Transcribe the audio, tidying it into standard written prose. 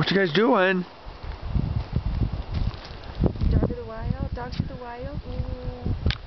What you guys doing? Dog of the wild? Dogs of the wild? Ooh.